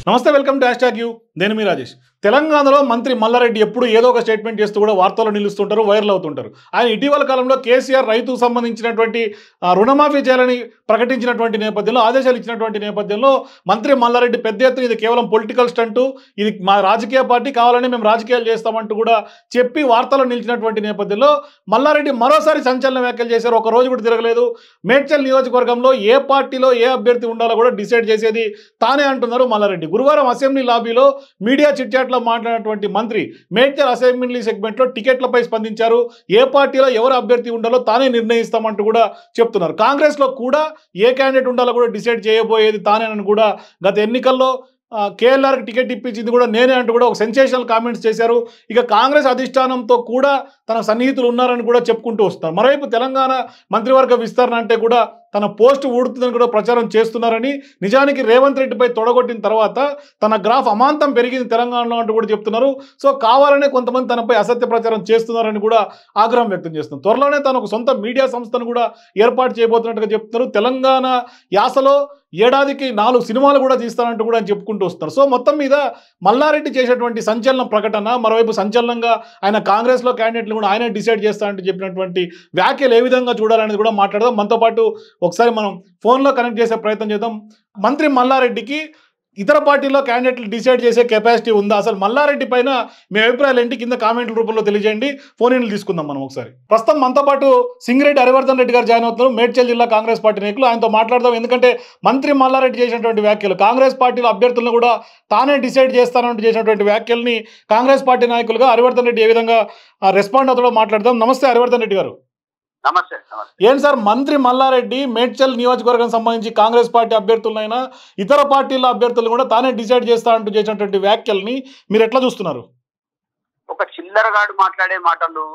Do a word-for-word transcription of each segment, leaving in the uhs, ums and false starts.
నమస్తే, welcome to hashtag U. నేను మీ రాజేష్. తెలంగాణలో మంత్రి మల్లారెడ్డి ఎప్పుడు ఏదో ఒక స్టేట్మెంట్ చేస్తూ కూడా వార్తల్లో నిలుస్తుంటారు, వైరల్ అవుతుంటారు. ఆయన ఇటీవల కాలంలో కేసీఆర్ రైతుకు సంబంధించినటువంటి రుణమాఫీ చేయాలని ప్రకటించినటువంటి నేపథ్యంలో, ఆదేశాలు ఇచ్చినటువంటి నేపథ్యంలో మంత్రి మల్లారెడ్డి పెద్ద ఎత్తున ఇది కేవలం పొలిటికల్ స్టంటు, ఇది మా రాజకీయ పార్టీ కావాలని మేము రాజకీయాలు చేస్తామంటూ కూడా చెప్పి వార్తల్లో నిలిచినటువంటి నేపథ్యంలో మల్లారెడ్డి మరోసారి సంచలన వ్యాఖ్యలు చేశారు. ఒక రోజు కూడా తిరగలేదు. మేడ్చల్ నియోజకవర్గంలో ఏ పార్టీలో ఏ అభ్యర్థి ఉండాలో కూడా డిసైడ్ చేసేది తానే అంటున్నారు మల్లారెడ్డి. గురువారం అసెంబ్లీ లాబీలో మీడియా చిట్చాట్లో మాట్లాడినటువంటి మంత్రి మేడ్చల్ అసెంబ్లీ సెగ్మెంట్లో టికెట్లపై స్పందించారు. ఏ పార్టీలో ఎవరు అభ్యర్థి ఉండాలో తానే నిర్ణయిస్తామంటూ కూడా చెప్తున్నారు. కాంగ్రెస్లో కూడా ఏ క్యాండిడేట్ ఉండాలో కూడా డిసైడ్ చేయబోయేది తానేనని కూడా గత ఎన్నికల్లో కేఎల్ఆర్కి టికెట్ ఇప్పించింది కూడా నేనే అంటూ కూడా ఒక సెన్సేషనల్ కామెంట్స్ చేశారు. ఇక కాంగ్రెస్ అధిష్టానంతో కూడా తన సన్నిహితులు ఉన్నారని కూడా చెప్పుకుంటూ వస్తున్నారు. మరోవైపు తెలంగాణ మంత్రివర్గ విస్తరణ అంటే కూడా తన పోస్టు ఊడుతుందని కూడా ప్రచారం చేస్తున్నారని, నిజానికి రేవంత్ రెడ్డిపై తొడగొట్టిన తర్వాత తన గ్రాఫ్ అమాంతం పెరిగింది తెలంగాణలో అంటూ కూడా చెప్తున్నారు. సో కావాలనే కొంతమంది తనపై అసత్య ప్రచారం చేస్తున్నారని కూడా ఆగ్రహం వ్యక్తం చేస్తున్నారు. త్వరలోనే తను ఒక సొంత మీడియా సంస్థను కూడా ఏర్పాటు చేయబోతున్నట్టుగా చెప్తున్నారు. తెలంగాణ యాసలో ఏడాదికి నాలుగు సినిమాలు కూడా తీస్తానంటూ కూడా చెప్పుకుంటూ వస్తారు. సో మొత్తం మీద మల్లారెడ్డి చేసేటువంటి సంచలన ప్రకటన, మరోవైపు సంచలనంగా ఆయన కాంగ్రెస్లో క్యాండిడేట్లు కూడా ఆయనే డిసైడ్ చేస్తానంటూ చెప్పినటువంటి వ్యాఖ్యలు ఏ విధంగా చూడాలనేది కూడా మాట్లాడదాం. మనతో పాటు ఒకసారి మనం ఫోన్లో కనెక్ట్ చేసే ప్రయత్నం చేద్దాం. మంత్రి మల్లారెడ్డికి ఇతర పార్టీలో క్యాండిడేట్లు డిసైడ్ చేసే కెపాసిటీ ఉందా? అసలు మల్లారెడ్డి పైన మీ అభిప్రాయాలు ఏంటి? కింద కామెంట్ల రూపంలో తెలియజేయండి. ఫోన్ ఇన్లు తీసుకుందాం మనం ఒకసారి. ప్రస్తుతం మనతో పాటు సింగిరెడ్డి హరివర్ధన్ రెడ్డి గారు జాయిన్ అవుతున్నారు, మేడ్చల్ జిల్లా కాంగ్రెస్ పార్టీ నాయకులు. ఆయనతో మాట్లాడదాం. ఎందుకంటే మంత్రి మల్లారెడ్డి చేసినటువంటి వ్యాఖ్యలు, కాంగ్రెస్ పార్టీలో అభ్యర్థులను కూడా తానే డిసైడ్ చేస్తానంటూ చేసినటువంటి వ్యాఖ్యల్ని కాంగ్రెస్ పార్టీ నాయకులుగా హరివర్ధన్ రెడ్డి ఏ విధంగా రెస్పాండ్ అవుతాడో మాట్లాడదాం. నమస్తే హరివర్ధన్ రెడ్డి గారు. నమస్తే. ఏం సార్, మంత్రి మల్లారెడ్డి మేడ్చల్ నియోజకవర్గం సంబంధించి కాంగ్రెస్ పార్టీ అభ్యర్థులైనా ఇతర పార్టీల అభ్యర్థులు కూడా తానే డిసైడ్ చేస్తా అంటూ చేసినటువంటి వ్యాఖ్యల్ని మీరు ఎట్లా చూస్తున్నారు? ఒక చిల్లరగాడు మాట్లాడే మాటలు,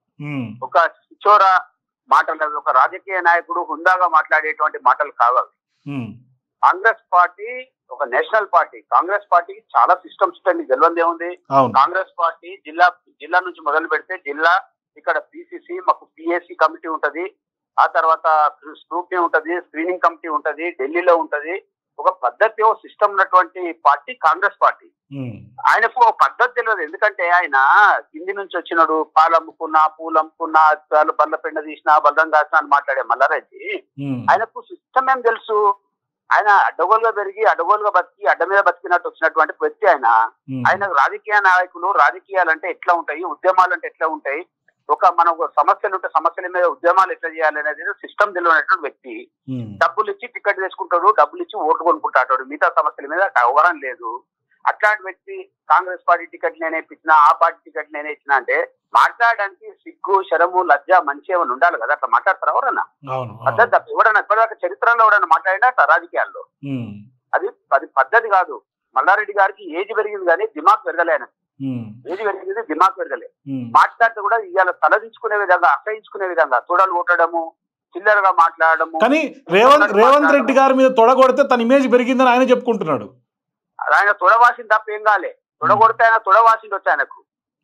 ఒక చిచోర మాటలు, ఒక రాజకీయ నాయకుడు హుందాగా మాట్లాడేటువంటి మాటలు కావాలి. కాంగ్రెస్ పార్టీ ఒక నేషనల్ పార్టీ. కాంగ్రెస్ పార్టీకి చాలా సిస్టమ్స్ ఉంటాయి, మీకు తెలియదే ఉంది. కాంగ్రెస్ పార్టీ జిల్లా జిల్లా నుంచి మొదలు పెడితే జిల్లా, ఇక్కడ పిసిసి, మాకు పిఎస్సి కమిటీ ఉంటది, ఆ తర్వాత స్క్రూటినీ ఉంటది, స్క్రీనింగ్ కమిటీ ఉంటది, ఢిల్లీలో ఉంటది. ఒక పద్ధతి, ఒక సిస్టమ్ ఉన్నటువంటి పార్టీ కాంగ్రెస్ పార్టీ. ఆయనకు ఒక పద్ధతి తెలియదు. ఎందుకంటే ఆయన కింది నుంచి వచ్చినాడు, పాలు అమ్ముకున్నా, పూలు అమ్ముకున్నా, బల్ల పెండ తీసినా, బల్లం కాసినా అని మాట్లాడే మల్లారెడ్డి ఆయనకు సిస్టమ్ ఏం తెలుసు? ఆయన అడ్డగోలుగా పెరిగి అడ్డగోలుగా బతికి అడ్డ మీద బతికినట్టు వచ్చినటువంటి వ్యక్తి ఆయన. ఆయన రాజకీయ నాయకులు, రాజకీయాలు అంటే ఎట్లా ఉంటాయి, ఉద్యమాలు అంటే ఎట్లా ఉంటాయి, ఒక మన సమస్యలు ఉంటే సమస్యల మీద ఉద్యమాలు ఎట్లా చేయాలి అనేది సిస్టమ్ తెలియనటువంటి వ్యక్తి. డబ్బులు ఇచ్చి టికెట్ వేసుకుంటాడు, డబ్బులు ఇచ్చి ఓట్లు కొనుక్కుంటాడు, మిగతా సమస్యల మీద అవగాహన లేదు. అట్లాంటి వ్యక్తి కాంగ్రెస్ పార్టీ టికెట్ నేనే ఇప్పించినా, ఆ పార్టీ టికెట్ నేనే ఇచ్చినా అంటే మాట్లాడడానికి సిగ్గు, శరము, లజ్జ, మంచి ఏమైనా ఉండాలి కదా. అట్లా మాట్లాడతారు ఎవరన్నా? పద్ధతి తప్ప ఎవడన్నా ఇప్పటిదాకా చరిత్రలో ఎవడన్నా మాట్లాడినా అట్లా రాజకీయాల్లో అది అది పద్ధతి కాదు. మల్లారెడ్డి గారికి ఏజ్ పెరిగింది కానీ దిమాగ్ పెరగలే. ఆయన ఏజ్ పెరిగింది, దిమాగ్ పెరగలే. మాట్లాడితే కూడా ఇవాళ తలదించుకునే విధంగా, అసహించుకునే విధంగా తొడలు కొట్టడము, చిల్లరగా మాట్లాడము. కానీ రేవంత్ రేవంత్ రెడ్డి గారి మీద తొడగొడితే తన ఇమేజ్ పెరిగిందని ఆయన చెప్పుకుంటున్నాడు. ఆయన తొడవాసింది తప్ప ఏం కాలే. తొడగొడితే ఆయన తొడవాసింది వచ్చి ఆయనకు.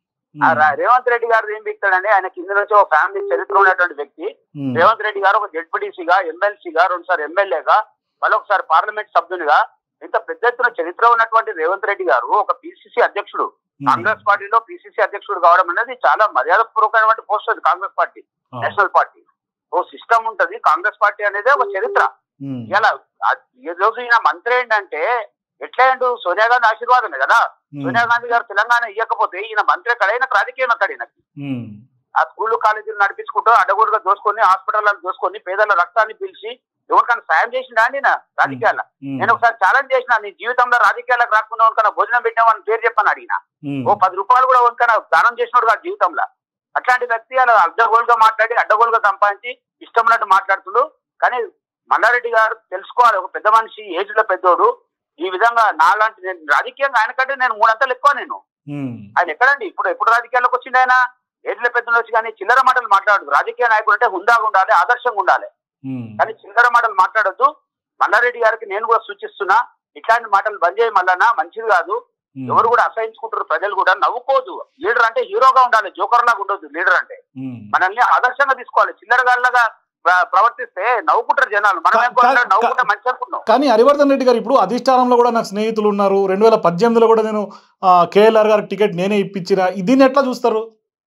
రేవంత్ రెడ్డి గారు ఏం బిగుతాడండి? ఆయన కింద నుంచి ఒక ఫ్యామిలీ చరిత్ర ఉన్నటువంటి వ్యక్తి. రేవంత్ రెడ్డి గారు ఒక జెడ్పీటీసీగా, ఎమ్మెల్సీగా, రెండుసారి ఎమ్మెల్యేగా, మరొకసారి పార్లమెంట్ సభ్యునిగా, ఇంత పెద్ద ఎత్తున చరిత్ర ఉన్నటువంటి రేవంత్ రెడ్డి గారు ఒక పిసిసి అధ్యక్షుడు, కాంగ్రెస్ పార్టీలో పిసిసి అధ్యక్షుడు కావడం అనేది చాలా మర్యాదపూర్వకమైన పోస్ట్. అది కాంగ్రెస్ పార్టీ, నేషనల్ పార్టీ. ఓ సిస్టమ్ ఉంటది. కాంగ్రెస్ పార్టీ అనేది ఒక చరిత్ర. ఇలా ఈ రోజు ఈయన మంత్రి ఏంటంటే ఎట్లా ఏంటో సోనియా గాంధీ ఆశీర్వాదమే కదా. సోనియా గాంధీ గారు తెలంగాణ ఇవ్వకపోతే ఈయన మంత్రి ఎక్కడైనా రాజకీయం ఎక్కడ ఈయనకి. ఆ స్కూళ్ళు కాలేజీలు నడిపించుకుంటూ అడ్డగోడుగా దోసుకొని, హాస్పిటల్ దోసుకొని, పేదల రక్తాన్ని పిలిచి ఎవరికైనా సాయం చేసిండా అండి నా రాజకీయాల? నేను ఒకసారి ఛాలెంజ్ చేసిన, నీ జీవితంలో రాజకీయాలకు రాకుండా ఉనకన్నా భోజనం పెట్టినామని పేరు చెప్పని అడిగిన. ఓ పది రూపాయలు కూడా ఉనకన్నా దానం చేసినాడు కాదు జీవితంలో. అట్లాంటి వ్యక్తి అలా అడ్డగోలుగా మాట్లాడి, అడ్డగోలుగా సంపాదించి ఇష్టం ఉన్నట్టు మాట్లాడుతుండు. కానీ మల్లారెడ్డి గారు తెలుసుకోవాలి, ఒక పెద్ద మనిషి, ఏజ్ లో పెద్దోడు. ఈ విధంగా నాలాంటి నేను రాజకీయంగా ఆయన కంటే నేను మూడంతలు ఎక్కువ. నేను ఆయన ఎక్కడండి ఇప్పుడు ఎప్పుడు రాజకీయాల్లోకి వచ్చింది? ఆయన ఏజ్ లో పెద్దలు వచ్చి కానీ చిల్లర మాటలు మాట్లాడదు. రాజకీయ నాయకుడు అంటే హుందాగా ఉండాలి, ఆదర్శంగా ఉండాలి. కానీ చిల్లర మాటలు మాట్లాడొద్దు. మల్లారెడ్డి గారికి నేను కూడా సూచిస్తున్నా, ఇట్లాంటి మాటలు బంద్ చేయ మళ్ళా, మంచిది కాదు. ఎవరు కూడా అసహించుకుంటారు, ప్రజలు కూడా నవ్వుకోదు. లీడర్ అంటే హీరోగా ఉండాలి, జోకర్ లాగా ఉండొద్దు. లీడర్ అంటే మనల్ని ఆదర్శంగా తీసుకోవాలి. చిల్లరగాళ్ళగా ప్రవర్తిస్తే నవ్వుకుంటారు జనాలు. మనం ఏమనుకుంటాం, నవ్వుకుంటే మంచి అనుకుంటాం. కానీ హరివర్ధన్ రెడ్డి గారు ఇప్పుడు అధిష్టానంలో కూడా నాకు స్నేహితులు ఉన్నారు. రెండు వేల పద్దెనిమిదిలో కూడా నేను కేఎల్ఆర్ గారికి టికెట్ నేనే ఇప్పించిన. దీన్ని ఎట్లా చూస్తారు?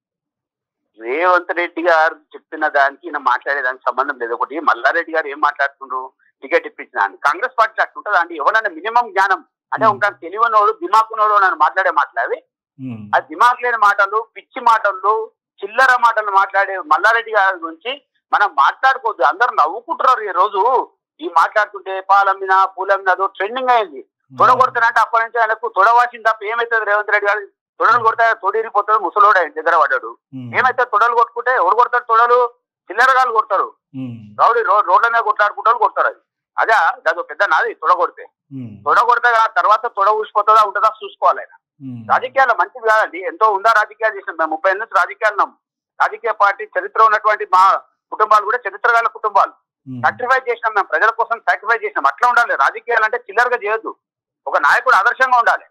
రేవంత్ రెడ్డి గారు చెప్పిన దానికి ఈయన మాట్లాడేదానికి సంబంధం లేదు. ఒకటి మల్లారెడ్డి గారు ఏం మాట్లాడుతుండ్రు, టికెట్ ఇప్పించిన అని. కాంగ్రెస్ పార్టీ అట్లుంటుంది అండి. ఎవరైనా మినిమం జ్ఞానం అంటే ఉంటాను, తెలివనోడు దిమాకునోడు నన్ను మాట్లాడే మాట్లాడి ఆ దిమాక్ లేని మాటలు, పిచ్చి మాటలు, చిల్లర మాటలు మాట్లాడే మల్లారెడ్డి గారి గురించి మనం మాట్లాడుకోవద్దు. అందరు నవ్వుకుంటున్నారు ఈ రోజు. ఈ మాట్లాడుతుంటే పాలమ్మినా పూలమ్మినా అదో ట్రెండింగ్ అయింది. తొడ కొడతానంటే అప్పటి నుంచి ఆయనకు తొడవాసింది తప్ప ఏమైతుంది? రేవంత్ రెడ్డి గారు తొడలు కొడతా తొడిరిపోతాడు, ముసలోడు ఆయన దగ్గర పడ్డాడు. ఏమైతే తొడలు కొట్టుకుంటే ఎవరు కొడతారు? తొడలు చిల్లరగాలు కొడతారు. రౌడీ రోడ్ల మీద కొట్లాడుకుంటారు కొడతారు. అది అదే అదో పెద్ద నాది తొడ కొడితే. తొడ కొడితే తర్వాత తొడ ఊసిపోతుందా ఉంటుందా చూసుకోవాలి. ఆయన రాజకీయాలు మంచిది కాదండి. ఎంతో ఉందా రాజకీయాలు చేసినాం మేము. ముప్పై ఏళ్ళ నుంచి రాజకీయాలు ఉన్నాం. రాజకీయ పార్టీ చరిత్ర ఉన్నటువంటి మా కుటుంబాలు కూడా చరిత్ర గల కుటుంబాలు. సాక్రిఫై చేసినాం మేము, ప్రజల కోసం సాక్రిఫై చేసినాం. అట్లా ఉండాలి. రాజకీయాలు అంటే చిల్లరగా చేయొద్దు. ఒక నాయకుడు ఆదర్శంగా ఉండాలి.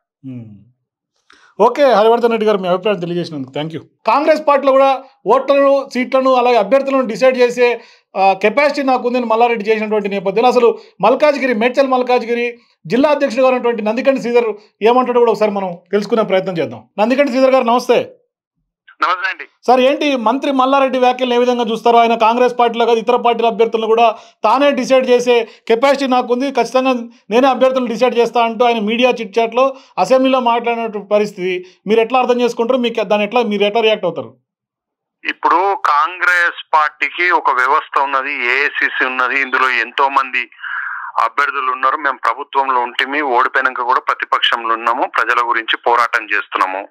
ఓకే, హరివర్ధన్ రెడ్డి గారు మీ అభిప్రాయం తెలియజేసినందుకు థ్యాంక్ యూ. కాంగ్రెస్ పార్టీలో కూడా ఓట్లను, సీట్లను, అలాగే అభ్యర్థులను డిసైడ్ చేసే కెపాసిటీ నాకు ఉందని మల్లారెడ్డి చేసినటువంటి నేపథ్యంలో అసలు మల్కాజ్గిరి, మేడ్చల్ మల్కాజ్గిరి జిల్లా అధ్యక్షుడుగా ఉన్నటువంటి నందికంటి శ్రీధర్ ఏమంటాడో కూడా ఒకసారి మనం తెలుసుకునే ప్రయత్నం చేద్దాం. నందికంటి శ్రీధర్ గారు నమస్తే. నమస్తే అండి సార్. ఏంటి మంత్రి మల్లారెడ్డి వ్యాఖ్యలు ఏ విధంగా చూస్తారో? ఆయన కాంగ్రెస్ పార్టీలో కాదు ఇతర పార్టీల అభ్యర్థులను కూడా తానే డిసైడ్ చేసే కెపాసిటీ నాకుంది, ఖచ్చితంగా నేనే అభ్యర్థులను డిసైడ్ చేస్తా అంటూ ఆయన మీడియా చిట్ చాట్లో అసెంబ్లీలో మాట్లాడిన పరిస్థితి మీరు ఎట్లా అర్థం చేసుకుంటారు? మీకు దాన్ని ఎట్లా మీరు ఎట్లా రియాక్ట్ అవుతారు? ఇప్పుడు కాంగ్రెస్ పార్టీకి ఒక వ్యవస్థ ఉన్నది, ఏఐసిసి ఉన్నది. ఇందులో ఎంతో మంది అభ్యర్థులు ఉన్నారు. మేము ప్రభుత్వంలో ఉంటే ఓడిపోయినాక కూడా ప్రతిపక్షంలో ఉన్నాము, ప్రజల గురించి పోరాటం చేస్తున్నాము.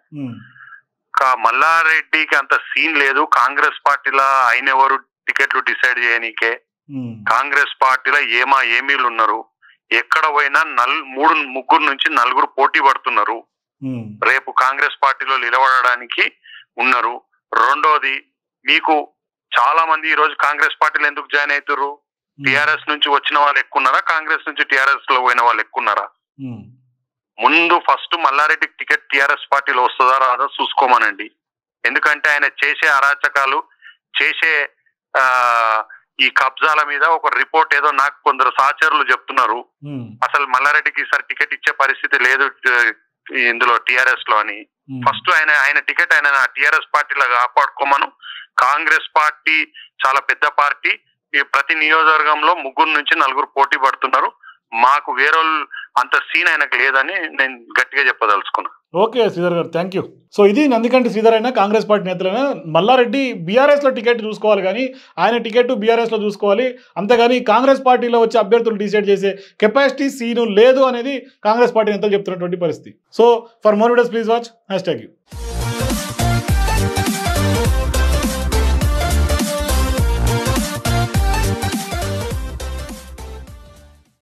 మల్లారెడ్డికి అంత సీన్ లేదు. కాంగ్రెస్ పార్టీలో ఆయన ఎవరు టికెట్లు డిసైడ్ చేయనీకే. కాంగ్రెస్ పార్టీలో ఏమా ఏమీలు ఉన్నారు. ఎక్కడ పోయినా నల్ మూడు ముగ్గురు నుంచి నలుగురు పోటీ పడుతున్నారు. రేపు కాంగ్రెస్ పార్టీలో నిలబడడానికి ఉన్నారు. రెండోది, మీకు చాలా మంది ఈ రోజు కాంగ్రెస్ పార్టీలో ఎందుకు జాయిన్ అవుతారు? టిఆర్ఎస్ నుంచి వచ్చిన వాళ్ళు ఎక్కున్నారా, కాంగ్రెస్ నుంచి టిఆర్ఎస్ లో పోయిన వాళ్ళు ఎక్కున్నారా? ముందు ఫస్ట్ మల్లారెడ్డికి టికెట్ టిఆర్ఎస్ పార్టీలో వస్తుందా రాదా చూసుకోమనండి. ఎందుకంటే ఆయన చేసే అరాచకాలు, చేసే ఆ ఈ కబ్జాల మీద ఒక రిపోర్ట్ ఏదో నాకు కొందరు సహచరులు చెప్తున్నారు. అసలు మల్లారెడ్డికి ఈసారి టికెట్ ఇచ్చే పరిస్థితి లేదు ఇందులో టిఆర్ఎస్ లో అని. ఫస్ట్ ఆయన ఆయన టికెట్ ఆయన టిఆర్ఎస్ పార్టీలో కాపాడుకోమను. కాంగ్రెస్ పార్టీ చాలా పెద్ద పార్టీ. ఈ ప్రతి నియోజకవర్గంలో ముగ్గురు నుంచి నలుగురు పోటీ పడుతున్నారు. మాకు వేరే అంత సీన్ ఆయనకు లేదని నేను గట్టిగా చెప్పదలుచుకున్నా. ఓకే శ్రీధర్ గారు, థ్యాంక్ యూ. సో ఇది నందికంటి శ్రీధర్ అయినా కాంగ్రెస్ పార్టీ నేతలైనా మల్లారెడ్డి బీఆర్ఎస్ లో టికెట్ చూసుకోవాలి, కానీ ఆయన టికెట్ బీఆర్ఎస్ లో చూసుకోవాలి. అంతేగాని కాంగ్రెస్ పార్టీలో వచ్చి అభ్యర్థులు డిసైడ్ చేసే కెపాసిటీ సీను లేదు అనేది కాంగ్రెస్ పార్టీ నేతలు చెప్తున్నటువంటి పరిస్థితి. So for more videos please watch hashtag you.